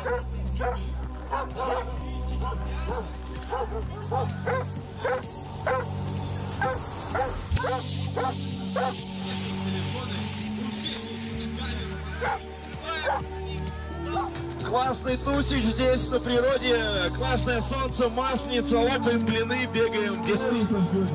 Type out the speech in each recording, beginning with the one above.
Классный тусик здесь на природе, классное солнце, масленица, лопаем блины, бегаем, делаем.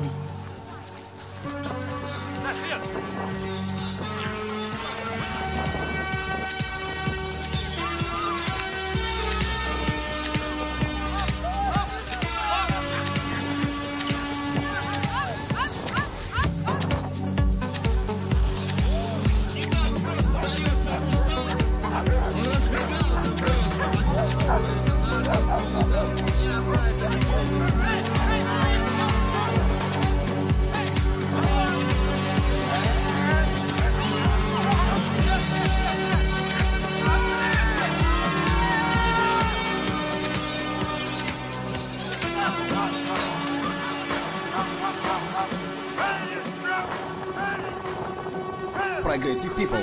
Progressive people.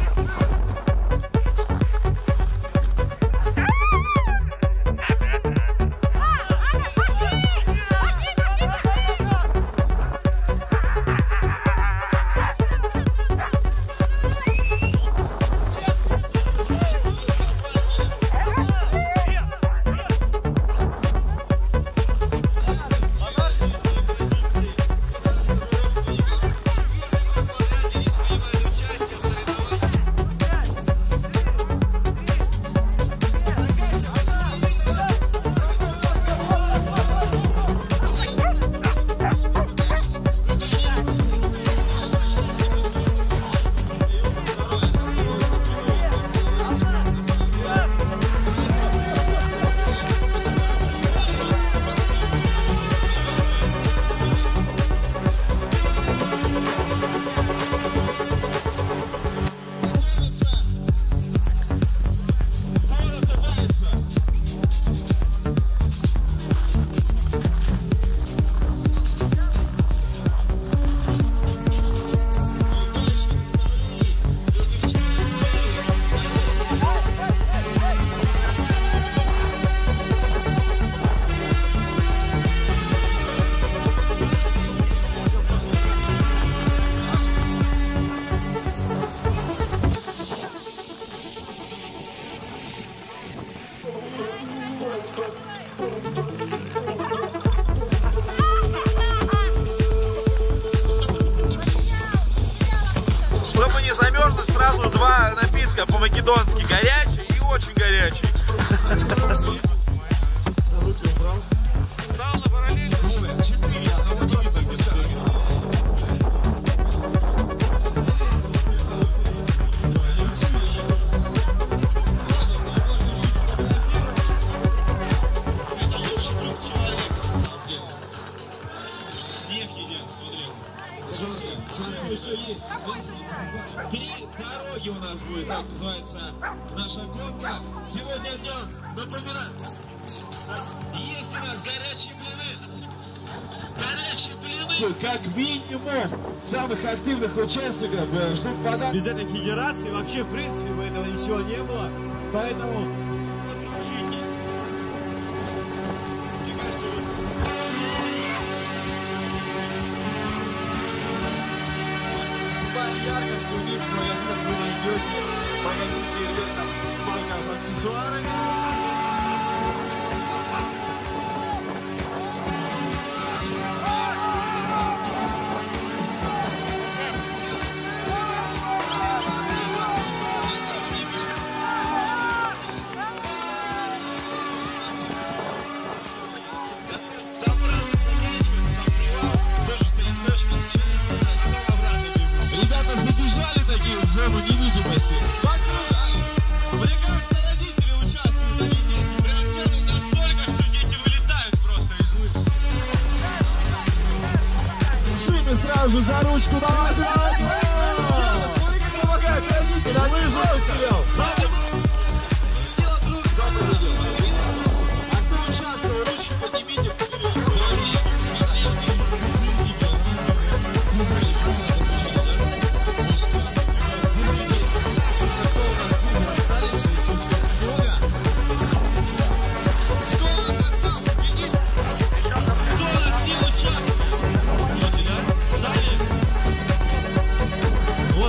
Чтобы не замерзнуть, сразу два напитка по-македонски. Горячий и очень горячий. Стал на параллель. 4, одного не видно, где шаг. Снег едят, смотри. Три дороги у нас будет, так называется наша гонка. Сегодня днем, напоминаю, есть у нас горячие блины. Горячие блины. Как минимум самых активных участников ждут подарок. Без этой федерации вообще в принципе бы этого ничего не было. Поэтому яркость у них, но я думаю, вы найдете в магазине элементов только аксессуары. Ребята забежали такие в зону невидимости. Мне кажется, родители участвуют, а не дети. Прям делают настолько, что дети вылетают просто из лыж. Шиме сразу же за ручку. Давай, давай, давай. Смотри, как помогает родитель. А лыжу потерял. Дело друг дома видел. А кто участвовал, ручки поднимите вперед.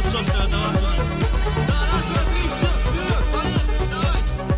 Вот, собственно, до вас. Да, раз, два, три, все, вперед, поехали, давай.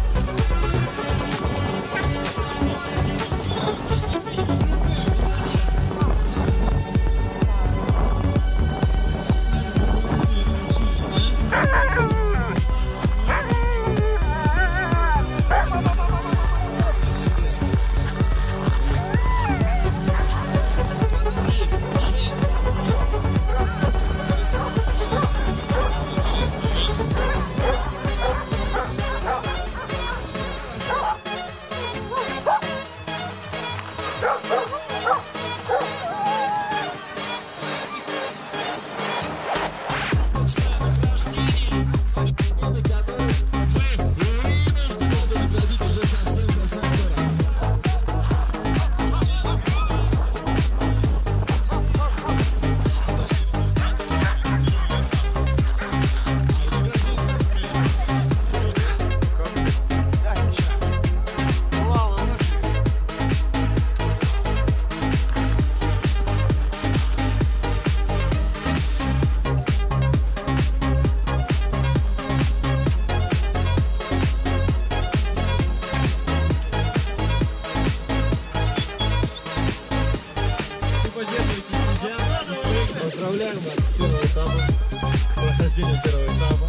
Поздравляем вас с первого этапа, прохождением первого этапа.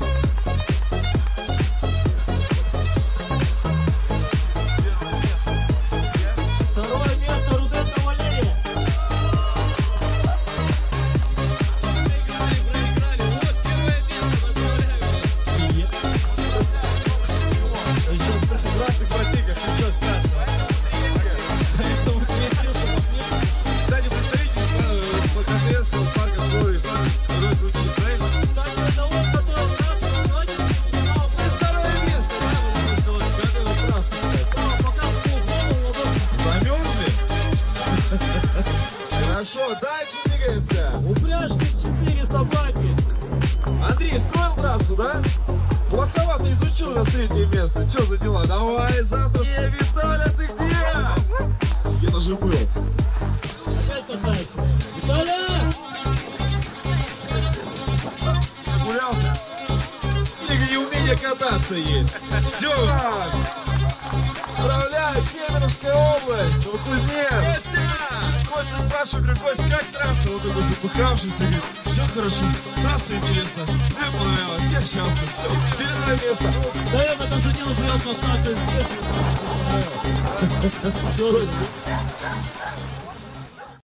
Второе место, Руденко Валерия. Проиграли. Вот первое место, поздравляю вас. Еще страшных противников, ничего страшного. Поэтому не стрелся по снегу. Кстати, представитель Показаевского парка Флорид, второй крутит проект. Кстати, это он, который трассу название написал. Второе место, да, потому что вот готовил трассу. Пока в голову ладошку. Замерзли? Хорошо, дальше двигаемся. Упряжки 4 собаки. Андрей, строил трассу, да? Плоховато изучил раз третье место. Че за дела? Давай завтра. Виталя, ты где? Где-то же был. Опять катается. Виталя! Гулялся? Или неумение кататься есть. Все. Поздравляю, Кемеровская область, Новокузнецк. Костя спрашивает, говорит, Костя, как трасса? Он такой запыхавшийся, говорит, все хорошо, трасса интересна, мне понравилось, я счастлив, все, первое место. Да я в этом же дело приятно остаться здесь. Все,